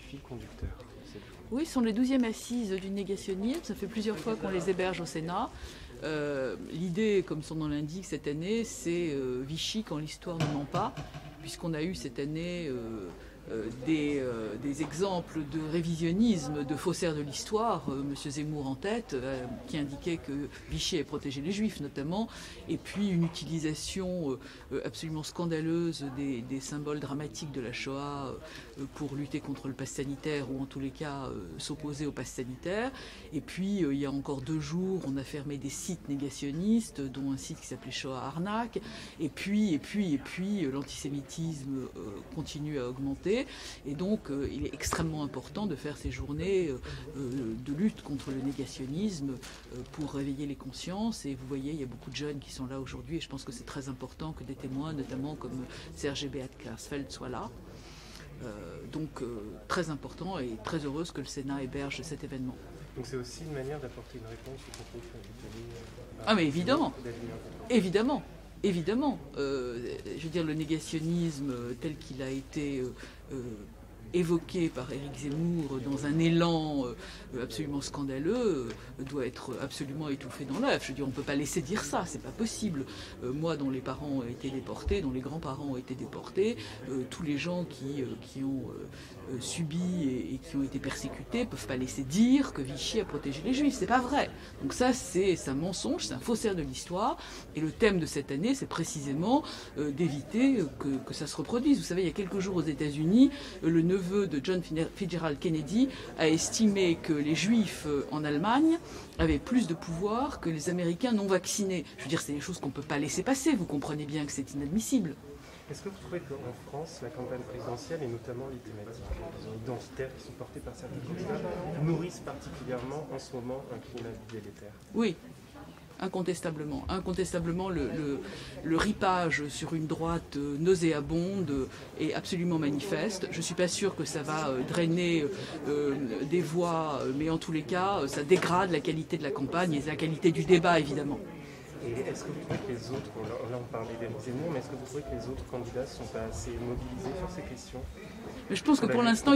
fil conducteur de cette journée? Oui, ce sont les 12e assises du négationnisme. Ça fait plusieurs fois qu'on les héberge au Sénat. L'idée, comme son nom l'indique, cette année, c'est Vichy quand l'histoire ne ment pas, puisqu'on a eu cette année des exemples de révisionnisme, de faussaires de l'histoire, M. Zemmour en tête, qui indiquait que Vichy avait protégé les Juifs notamment, et puis une utilisation absolument scandaleuse des symboles dramatiques de la Shoah pour lutter contre le pass sanitaire, ou en tous les cas s'opposer au pass sanitaire. Et puis il y a encore 2 jours, on a fermé des sites négationnistes, dont un site qui s'appelait Shoah Arnak, et puis l'antisémitisme continue à augmenter. Et donc il est extrêmement important de faire ces journées de lutte contre le négationnisme pour réveiller les consciences. Et vous voyez, il y a beaucoup de jeunes qui sont là aujourd'hui, et je pense que c'est très important que des témoins, notamment comme Serge et Beat Klarsfeld, soient là. Donc très important, et très heureuse que le Sénat héberge cet événement. Donc c'est aussi une manière d'apporter une réponse au propos que vous Ah mais évidemment, évidemment. Évidemment, je veux dire, le négationnisme tel qu'il a été évoqué par Éric Zemmour dans un élan absolument scandaleux doit être absolument étouffé dans l'œuf. Je veux dire, on ne peut pas laisser dire ça, c'est pas possible. Moi, dont les parents ont été déportés, dont les grands-parents ont été déportés, tous les gens qui ont subi et qui ont été persécutés peuvent pas laisser dire que Vichy a protégé les Juifs. C'est pas vrai. Donc ça, c'est un mensonge, c'est un faussaire de l'histoire. Et le thème de cette année, c'est précisément d'éviter que ça se reproduise. Vous savez, il y a quelques jours aux États-Unis, le neveu de John Fitzgerald Kennedy a estimé que les Juifs en Allemagne avaient plus de pouvoir que les Américains non vaccinés. Je veux dire, c'est des choses qu'on ne peut pas laisser passer. Vous comprenez bien que c'est inadmissible. Est-ce que vous trouvez qu'en France, la campagne présidentielle, et notamment les thématiques identitaires qui sont portées par certains candidats, nourrissent particulièrement en ce moment un climat délétère? Oui. Incontestablement. Incontestablement, le ripage sur une droite nauséabonde est absolument manifeste. Je ne suis pas sûre que ça va drainer des voix, mais en tous les cas, ça dégrade la qualité de la campagne et la qualité du débat, évidemment. Et est-ce que vous trouvez que les autres, là on parlait d'Éric Zemmour, mais est-ce que vous trouvez que les autres candidats ne sont pas assez mobilisés sur ces questions? Mais je pense que pour l'instant,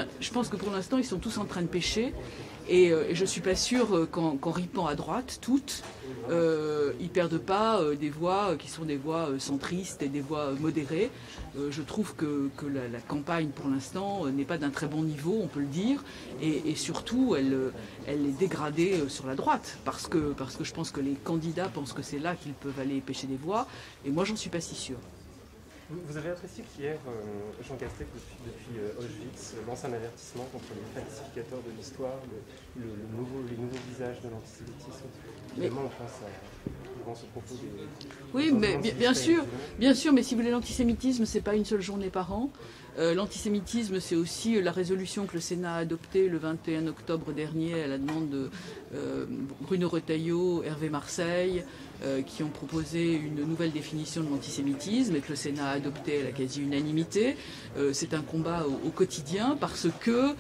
ils sont tous en train de pêcher. Et je ne suis pas sûre qu'en ripant à droite, toutes, ils ne perdent pas des voix qui sont des voix centristes et des voix modérées. Je trouve que la campagne, pour l'instant, n'est pas d'un très bon niveau, on peut le dire. Et surtout, elle est dégradée sur la droite. Parce que je pense que les candidats pensent que c'est là qu'ils peuvent aller pêcher des voix. Et moi, j'en suis pas si sûre. Vous avez apprécié qu'hier, Jean Castex, depuis Auschwitz, lance un avertissement contre les falsificateurs de l'histoire, les nouveaux visages de l'antisémitisme. Évidemment, on pense au propos des... Oui, mais bien sûr, mais si vous voulez, l'antisémitisme, c'est pas une seule journée par an. L'antisémitisme, c'est aussi la résolution que le Sénat a adoptée le 21 octobre dernier à la demande de Bruno Retailleau, Hervé Marseille, qui ont proposé une nouvelle définition de l'antisémitisme et que le Sénat a adopté à la quasi-unanimité. C'est un combat au quotidien parce que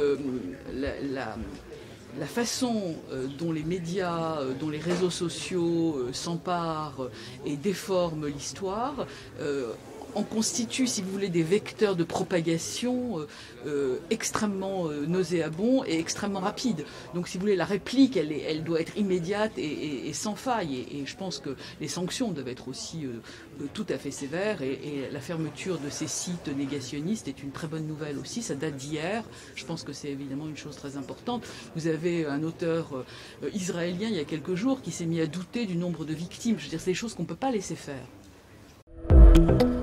la façon dont les médias, dont les réseaux sociaux s'emparent et déforment l'histoire en constitue, si vous voulez, des vecteurs de propagation extrêmement nauséabonds et extrêmement rapides. Donc, si vous voulez, la réplique, elle doit être immédiate et sans faille. Et je pense que les sanctions doivent être aussi tout à fait sévères. Et la fermeture de ces sites négationnistes est une très bonne nouvelle aussi. Ça date d'hier. Je pense que c'est évidemment une chose très importante. Vous avez un auteur israélien, il y a quelques jours, qui s'est mis à douter du nombre de victimes. Je veux dire, c'est des choses qu'on ne peut pas laisser faire.